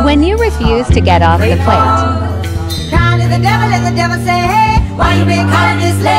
When you refuse to get off the plate. Kind of the devil and the devil say, hey, why you been calling this